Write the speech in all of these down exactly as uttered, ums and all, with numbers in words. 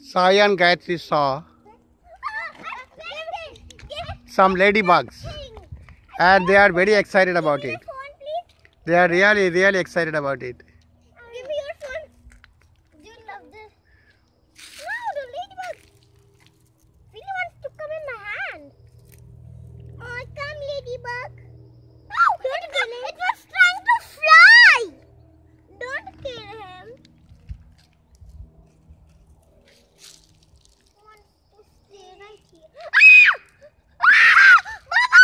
Sai and Gaitrii saw some ladybugs and they are very excited about it. They are really, really excited about it. Give me your phone. Do you love this? No, the ladybug really wants to come in my hand. Oh, come, ladybug. No, don't kill it. It was trying to fly. Don't kill him. He wants to stay right here. Ah! Ah! Baba!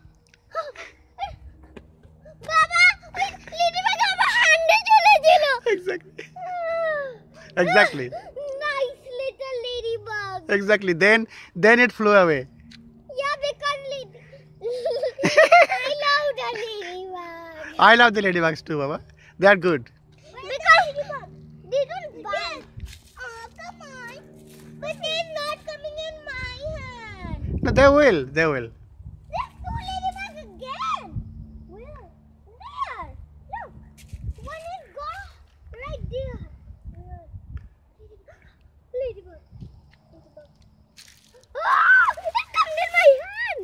Baba! Ladybug আমার হ্যান্ডে চলে গেল। Exactly. Exactly. Nice little ladybug. Exactly. Then, then it flew away. Yeah, because lady. I love the ladybug. I love the ladybugs too, Baba. They are good. Because they don't bite. Oh, come on. But they're not coming in my hand. No, they will. They will. There's two ladybugs again. Where? There. Look. One is gone right there. Where? Ladybug. Ladybug. Oh! It comes in my hand.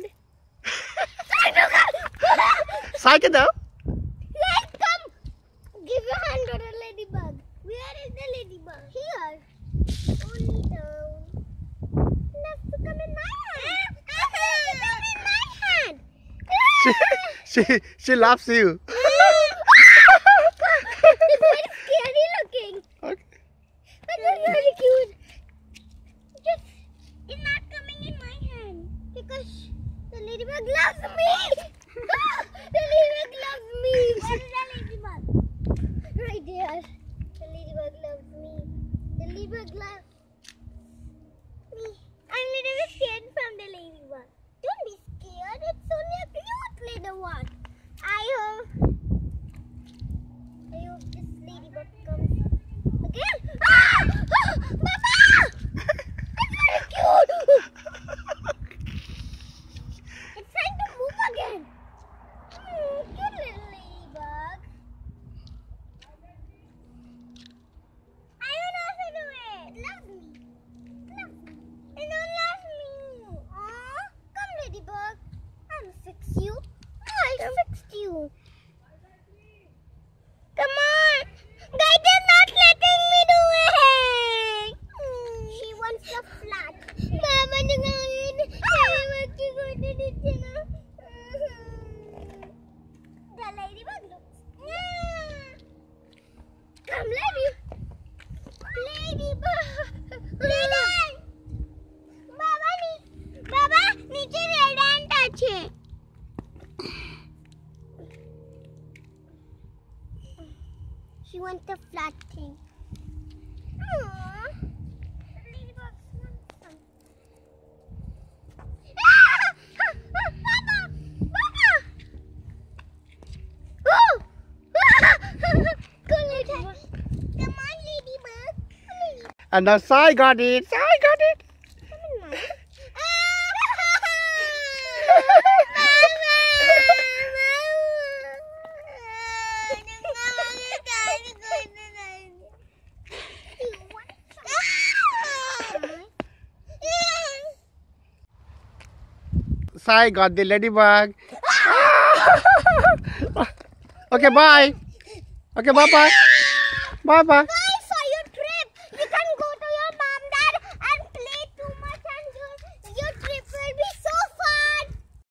Sai ke dao. Let's come. Give your hand to the ladybug. Where is the ladybug? Here. Only down. Let's come in my hand. Come in my hand. She, she, she loves you. It's very scary looking. Okay. But it's very cute. Just, it's not coming in my hand because the ladybug loves me. The ladybug loves me. Where is the ladybug? Right there. The ladybug loves me. The ladybug loves me. I'm a little bit scared from the ladybug. Don't be scared. It's only a cute little one. I hope. I hope this ladybug comes again. Ah! Ah! Papa! It's very cute. It's trying to move again. Hmm, cute little ladybug. I don't know how to do it. It loves me. It loves me. It don't love me. Aw, come ladybug. I'll fix you. I'll fix you. Come on. Guys, they're not letting me do it. Hmm, she wants the flat. Mama, the ladybug looks. Come, lady. Ladybug. Ladybug. Baba, Baba, niche red ant ache. She wants the flat thing. Aww. Ladybugs want some. Ah! Ah! Ah! Baba! Baba! Oh! Go, ladybug. Come on, ladybug. And now Sai got it. Sai got it. Come in, Mom. Sai got the ladybug. Okay, bye. Okay, bye bye. Bye bye.